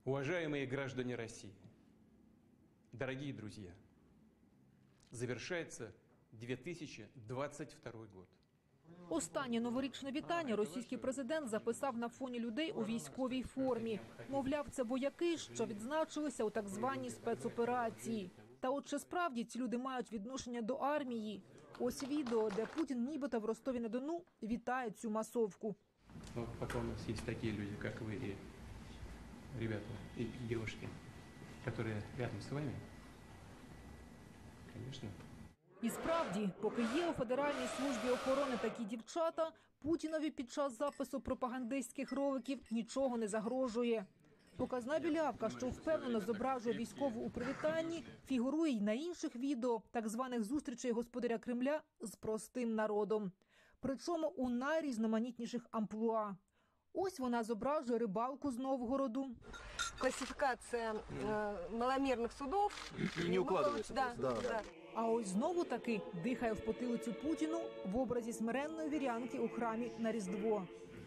Уважаемые граждане России, дорогие друзья, завершается 2022 год. Останнє новорічне вітання російський президент записав на фоні людей у військовій формі. Мовляв, це вояки, що відзначилися у так званій спецоперації. Та от чи справді ці люди мають відношення до армії? Ось відео, де Путін нібито в Ростові-на-Дону вітає цю масовку. Ну, пока у нас есть такие люди, как вы и ребята, и девушки, которые рядом с вами, конечно. І справді, поки є у Федеральній службі охорони такі дівчата, Путінові під час запису пропагандистських роликів нічого не загрожує. Показна білявка, що впевнено зображує військову у привітанні, фігурує й на інших відео так званих зустрічей господаря Кремля з простим народом. Причому у найрізноманітніших амплуа. Ось вона зображує рибалку з Новгороду. Классификация маломерных судов. Не укладывается. Да. А ось знову таки дихає в потилицю Путіну в образі смиренної вірянки у храмі на Різдво.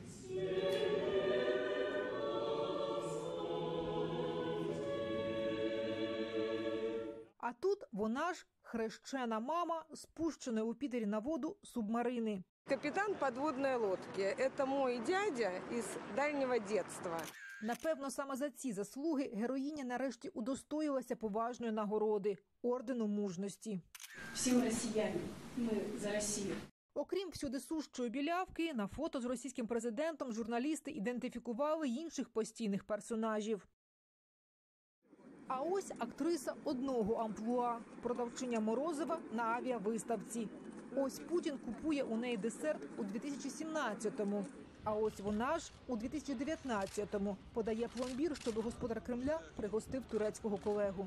А тут вона ж хрещена мама, спущеної у Пітері на воду субмарини. Капитан подводной лодки. Это мой дядя из дальнего детства. Напевно, саме за ці заслуги героїня нарешті удостоїлася поважної нагороди – ордену мужності. Всім росіянам, ми за Росію. Окрім всюдисущої білявки, на фото з російським президентом журналісти ідентифікували інших постійних персонажів. А ось актриса одного амплуа – продавчиня морозива на авіавиставці. Ось Путін купує у неї десерт у 2017-му. А ось вона ж у 2019-му подає пломбір, щоб господар Кремля пригостив турецького колегу.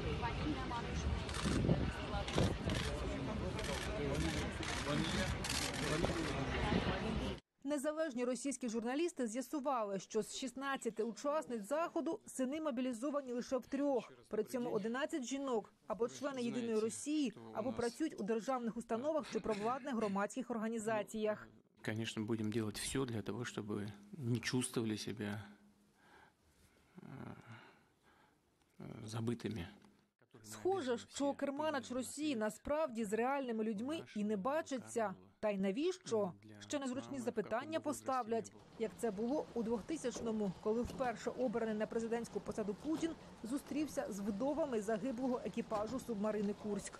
Незалежні російські журналісти з'ясували, що з 16 учасниць заходу сини мобілізовані лише в 3. При цьому 11 жінок або члени «Єдиної Росії», або працюють у державних установах чи провладних громадських організаціях. Конечно, будем делать все для того, чтобы не чувствовали себя забытыми. Схоже, що керманач Росії насправді з реальними людьми і не бачиться. Та й навіщо? Ще незручні запитання поставлять, як це було у 2000-му, коли вперше обраний на президентську посаду Путін зустрівся з вдовами загиблого екіпажу субмарини «Курськ».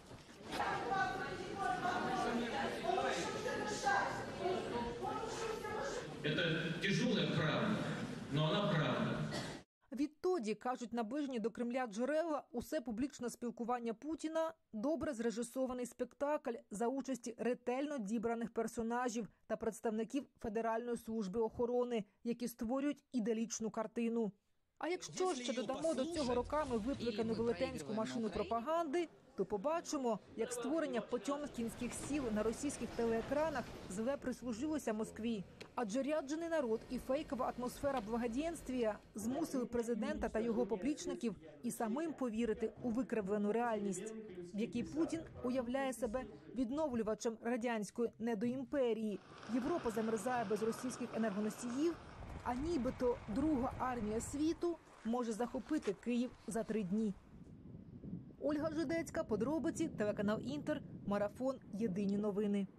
Это тяжелая правда, но она правда. Відтоді, кажуть наближені до Кремля джерела, усе публічне спілкування Путіна – добре зрежисований спектакль за участі ретельно дібраних персонажів та представників Федеральної служби охорони, які створюють іделічну картину. А якщо ще додамо до цього роками випликану велетенську машину пропаганди, то побачимо, як створення потьомкінських сіл на російських телеекранах зле прислужилося Москві. Адже ряджений народ і фейкова атмосфера благоденствія змусили президента та його поплічників і самим повірити у викривлену реальність, в якій Путін уявляє себе відновлювачем радянської недоімперії. Європа замерзає без російських енергоносіїв, а нібито друга армія світу може захопити Київ за 3 дні. Ольга Жидецька, подробиці, телеканал Інтер, марафон «Єдині новини».